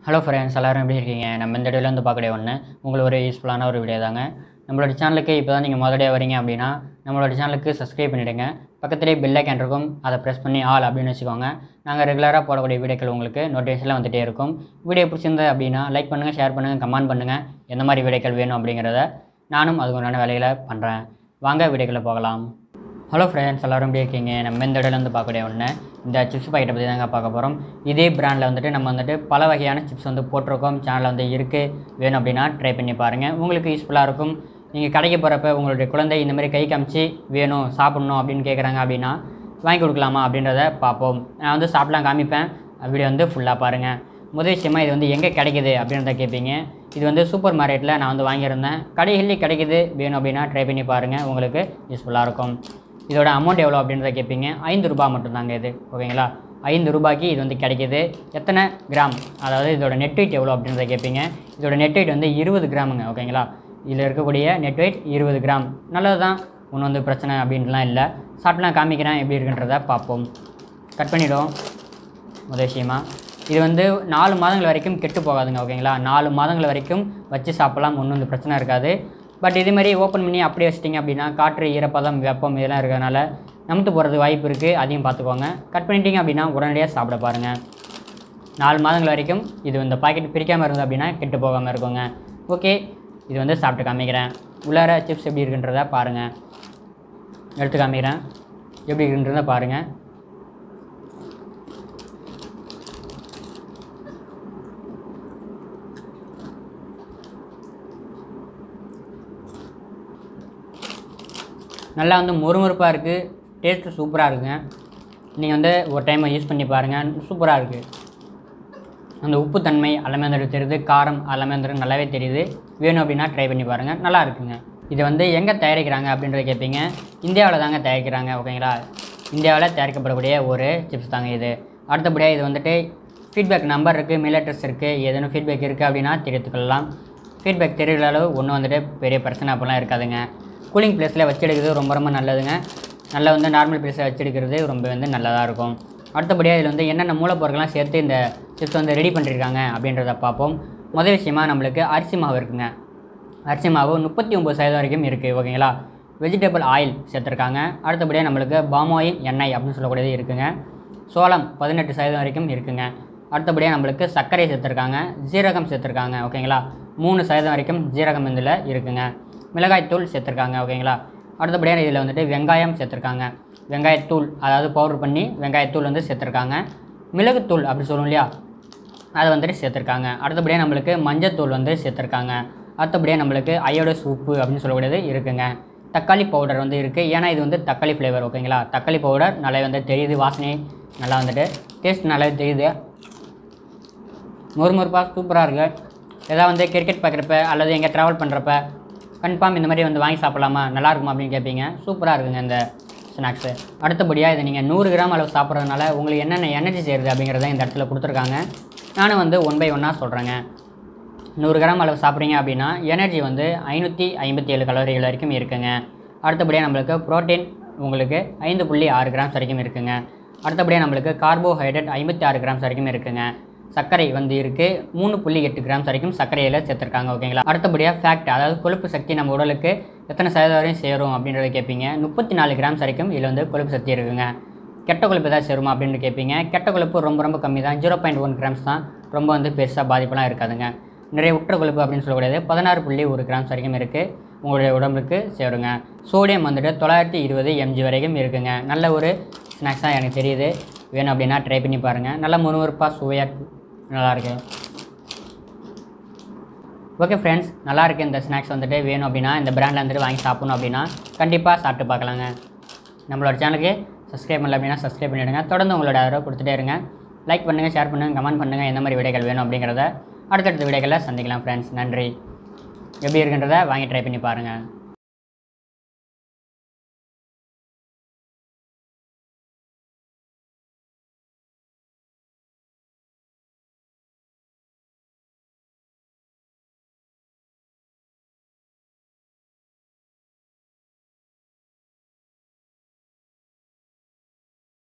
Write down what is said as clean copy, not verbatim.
Hello friends, எல்லோரும் எப்படி இருக்கீங்க? நம்ம இந்த வீடியோவில் வந்து பார்க்கக்கூடிய ஒன்று உங்களுக்கு ஒரு யூஸ்ஃபுல்லான ஒரு வீடியோ தாங்க. நம்மளோட சேனலுக்கு இப்போ தான் நீங்கள் முதலியாக வரீங்க அப்படின்னா நம்மளோட சேனலுக்கு சப்ஸ்கிரைப் பண்ணிவிடுங்க. பக்கத்துலேயே பெல் ஐக்கான் இருக்கும், அதை ப்ரெஸ் பண்ணி ஆல் அப்படின்னு வச்சுக்கோங்க. நாங்கள் ரெகுலராக போடக்கூடிய வீடியோக்கள் உங்களுக்கு நோட்டிஃபிகேஷனில் வந்துகிட்டே இருக்கும். வீடியோ பிடிச்சிருந்தது அப்படின்னா லைக் பண்ணுங்கள், ஷேர் பண்ணுங்கள், கமெண்ட் பண்ணுங்கள். எந்த மாதிரி வீடியோக்கள் வேணும் அப்படிங்கிறத நானும் அதுக்குண்டான வேலைகளை பண்ணுறேன். வாங்க வீடியோக்களை போகலாம். ஹலோ ஃப்ரெண்ட்ஸ், எல்லோரும் எப்படி இருக்கீங்க? நம்ம இந்த வீடியோவில் வந்து பார்க்கக்கூடிய ஒன்று இந்த சிப்ஸ் பாக்கெட்டை பற்றி தாங்க பார்க்க போகிறோம். இதே பிராண்டில் வந்துட்டு நம்ம வந்துட்டு பல வகையான சிப்ஸ் வந்து போட்டிருக்கோம். சேனலில் வந்து இருக்குது, வேணும் அப்படின்னா ட்ரை பண்ணி பாருங்கள், உங்களுக்கு யூஸ்ஃபுல்லாக இருக்கும். நீங்கள் கடைக்கு போகிறப்ப உங்களுடைய குழந்தை இந்த மாதிரி கை காமிச்சு வேணும் சாப்பிட்ணும் அப்படின்னு கேட்குறாங்க அப்படின்னா வாங்கி கொடுக்கலாமா அப்படின்றத பார்ப்போம். நான் வந்து சாப்பிட்லாம் காமிப்பேன், வீடியோ வந்து ஃபுல்லாக பாருங்கள். முதல் விஷயமாக இது வந்து எங்கே கிடைக்கிது அப்படின்றத கேட்பீங்க. இது வந்து சூப்பர் மார்க்கெட்டில் நான் வந்து வாங்கியிருந்தேன். கடைகளில் கிடைக்கிது, வேணும் அப்படின்னா ட்ரை பண்ணி பாருங்கள், உங்களுக்கு யூஸ்ஃபுல்லாக இருக்கும். இதோட அமௌண்ட் எவ்வளோ அப்படின்றத கேட்பீங்க. 5 ரூபா மட்டும்தாங்க இது, ஓகேங்களா? 5 ரூபாய்க்கு இது வந்து கிடைக்கிது. எத்தனை கிராம், அதாவது இதோட நெட் வெயிட் எவ்வளோ அப்படின்றத கேட்பீங்க. இதோட நெட் வெயிட் வந்து 20 கிராமுங்க, ஓகேங்களா? இதில் இருக்கக்கூடிய நெட் வெயிட் 20 கிராம். நல்லது தான், ஒன்றும் வந்து பிரச்சனை அப்படின்ட்டுலாம் இல்லை. சாப்பிட்லாம் காமிக்கிறேன், எப்படி இருக்குன்றத பார்ப்போம். கட் பண்ணிவிடும். முதல் விஷயமா இது வந்து 4 மாதங்கள் வரைக்கும் கெட்டு போகாதுங்க, ஓகேங்களா? 4 மாதங்கள் வரைக்கும் வச்சு சாப்பிட்லாம், ஒன்றும் வந்து பிரச்சனை இருக்காது. பட் இதேமாதிரி ஓப்பன் பண்ணி அப்படியே வச்சிட்டிங்க அப்படின்னா காற்று, ஈரப்பதம், வெப்பம் இதெல்லாம் இருக்கிறதுனால நமுத்து போகிறது வாய்ப்பு இருக்குது, அதையும் பார்த்துக்கோங்க. கட் பண்ணிட்டீங்க அப்படின்னா உடனடியாக சாப்பிட பாருங்கள். 4 மாதங்கள் வரைக்கும் இது இந்த பாக்கெட் பிரிக்காமல் இருந்தது அப்படின்னா கெட்டு போகாமல் இருக்குங்க. ஓகே, இது வந்து சாப்பிட்டு காமிக்கிறேன். உள்ளார சிப்ஸ் எப்படி இருக்குன்றத பாருங்கள். எடுத்து காமிக்கிறேன், எப்படி இருக்குன்றத பாருங்கள். நல்லா வந்து மொறுமொறுப்பாக இருக்குது, டேஸ்ட்டு சூப்பராக இருக்குங்க. நீங்கள் வந்து ஒரு டைம் யூஸ் பண்ணி பாருங்கள், சூப்பராக இருக்குது. அந்த உப்புத்தன்மை எல்லாமே வந்துட்டு தெரியுது, காரம் எல்லாமே வந்துட்டு நல்லாவே தெரியுது. வேணும் அப்படின்னா ட்ரை பண்ணி பாருங்கள், நல்லா இருக்குங்க. இது வந்து எங்கே தயாரிக்கிறாங்க அப்படின்றத கேட்பீங்க. இந்தியாவில் தாங்க தயாரிக்கிறாங்க, ஓகேங்களா? இந்தியாவில் தயாரிக்கப்படக்கூடிய ஒரு சிப்ஸ் தாங்க இது. அடுத்தபடியாக இது வந்துட்டு ஃபீட்பேக் நம்பர் இருக்குது, மெயில் அட்ரஸ் இருக்குது. ஏதேனும் ஃபீட்பேக் இருக்குது அப்படின்னா தெரிவித்துக்கொள்ளலாம். ஃபீட்பேக் தெரிகிற அளவு ஒன்றும் வந்துட்டு பெரிய பிரச்சனை அப்போலாம் இருக்காதுங்க. கூலிங் ப்ளேஸில் வச்சு எடுக்கிறது ரொம்ப ரொம்ப நல்லதுங்க. நல்லா வந்து நார்மல் ப்ளேஸில் வச்சு எடுக்கிறது ரொம்ப வந்து நல்லதாக இருக்கும். அடுத்தபடியாக இதில் வந்து என்னென்ன மூலப்பொருட்கள்லாம் சேர்த்து இந்த சிப்ஸ் வந்து ரெடி பண்ணியிருக்காங்க அப்படின்றத பார்ப்போம். முதல் விஷயமாக நம்மளுக்கு அரிசி மாவு இருக்குங்க. அரிசி மாவு 39% வரைக்கும் இருக்குது, ஓகேங்களா? வெஜிடபிள் ஆயில் சேர்த்துருக்காங்க. அடுத்தபடியாக நம்மளுக்கு பாம் ஆயில், எண்ணெய் அப்படின்னு சொல்லக்கூடியது இருக்குங்க. சோளம் 18% வரைக்கும் இருக்குங்க. அடுத்தபடியாக நம்மளுக்கு சர்க்கரை சேர்த்துருக்காங்க, ஜீரகம் சேர்த்துருக்காங்க, ஓகேங்களா? 3% வரைக்கும் ஜீரகம் இதில் இருக்குங்க. மிளகாய்த்தூள் சேர்த்துருக்காங்க, ஓகேங்களா? அடுத்தபடியாக இதில் வந்துட்டு வெங்காயம் சேர்த்துருக்காங்க. வெங்காயத்தூள், அதாவது பவுடர் பண்ணி வெங்காயத்தூள் வந்து சேர்த்துருக்காங்க. மிளகுத்தூள் அப்படி சொல்லுவோம் இல்லையா, அதை வந்துட்டு சேர்த்துருக்காங்க. அடுத்தபடியாக நம்மளுக்கு மஞ்சத்தூள் வந்து சேர்த்துருக்காங்க. அடுத்தபடியாக நம்மளுக்கு அயோடைஸ் உப்பு அப்படின்னு சொல்லக்கூடியது இருக்குங்க. தக்காளி பவுடர் வந்து இருக்குது, ஏன்னா இது வந்து தக்காளி ஃப்ளேவர், ஓகேங்களா? தக்காளி பவுடர் நல்லா வந்து தெரியுது, வாசனை நல்லா வந்துட்டு டேஸ்ட் நல்லாவே தெரியுது. மொறுமொறுப்பாக சூப்பராக இருக்குது. எதாவது வந்து கிரிக்கெட் பார்க்குறப்ப அல்லது எங்கே ட்ராவல் பண்ணுறப்ப கன்ஃபார்ம் இந்த மாதிரி வந்து வாங்கி சாப்பிட்லாமா, நல்லா இருக்குமா அப்படின்னு கேட்பீங்க. சூப்பராக இருக்குங்க இந்த ஸ்நாக்ஸு. அடுத்தபடியாக இதை நீங்கள் 100 கிராம் அளவு சாப்பிட்றதுனால உங்களுக்கு என்னென்ன எனர்ஜி சேருது அப்படிங்கிறத இந்த இடத்துல கொடுத்துருக்காங்க. நானும் வந்து 1 by 1 சொல்கிறேங்க. 100 கிராம் அளவு சாப்பிட்றீங்க அப்படின்னா எனர்ஜி வந்து 557 கலோரிகள் வரைக்கும் இருக்குங்க. அடுத்தபடியாக நம்மளுக்கு ப்ரோட்டீன் உங்களுக்கு 5.6 கிராம்ஸ் வரைக்கும் இருக்குங்க. அடுத்தபடியாக நம்மளுக்கு கார்போஹைட்ரேட் 56 கிராம்ஸ் வரைக்கும் இருக்குங்க. சர்க்கரை வந்து இருக்குது, 3.8 கிராம்ஸ் வரைக்கும் சர்க்கரையில் சேர்த்துருக்காங்க, ஓகேங்களா? அடுத்தபடியாக ஃபேக்ட், அதாவது கொழுப்பு சக்தி நம்ம உடலுக்கு எத்தனை சதவீதம் வரையும் சேரும் அப்படின்றத கேட்பீங்க. 34 கிராம்ஸ் வரைக்கும் இதில் வந்து கொழுப்பு சக்தி இருக்குங்க. கெட்ட கொழுப்பு ஏதாவது சேருமா அப்படின்னு கேட்பீங்க. கெட்ட கொழுப்பு ரொம்ப ரொம்ப கம்மி தான், 0.1 கிராம்ஸ் தான். ரொம்ப வந்து பெருசாக பாதிப்பெல்லாம் இருக்காதுங்க. நிறைய உற்ற கொழுப்பு அப்படின்னு சொல்லக்கூடியது 16.1 கிராம்ஸ் வரைக்கும் இருக்குது, உங்களுடைய உடம்புக்கு சேருங்க. சோடியம் வந்துட்டு 920 mg வரைக்கும் இருக்குங்க. நல்ல ஒரு ஸ்நாக்ஸாக எனக்கு தெரியுது, வேணும் அப்படின்னா ட்ரை பண்ணி பாருங்கள். நல்ல முறுமுறுப்பாக சுவையாக நல்லாயிருக்கு. ஓகே ஃப்ரெண்ட்ஸ், நல்லாயிருக்கு இந்த ஸ்நாக்ஸ் வந்துட்டு. வேணும் அப்படின்னா இந்த பிராண்டில் வந்துட்டு வாங்கி சாப்பிட்ணும் அப்படின்னா கண்டிப்பாக சாப்பிட்டு பார்க்கலாங்க. நம்மளோட சேனலுக்கு சப்ஸ்கிரைப் பண்ணல அப்படின்னா சப்ஸ்கிரைப் பண்ணிவிடுங்க. தொடர்ந்து உங்களோட ஆதரவு கொடுத்துட்டே இருங்க. லைக் பண்ணுங்கள், ஷேர் பண்ணுங்கள், கமெண்ட் பண்ணுங்கள். எந்த மாதிரி வீடியோக்கள் வேணும் அப்படிங்கிறத அடுத்தடுத்த வீடியோக்களில் சந்திக்கலாம் ஃப்ரெண்ட்ஸ். நன்றி. எப்படி இருக்குன்றதை வாங்கி ட்ரை பண்ணி பாருங்கள்.